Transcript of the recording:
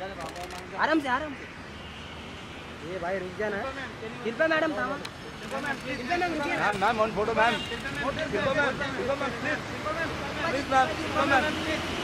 आराम से आराम से। ये भाई रुक जाना। कृपा मैडम था मैम ऑन फोटो मैम।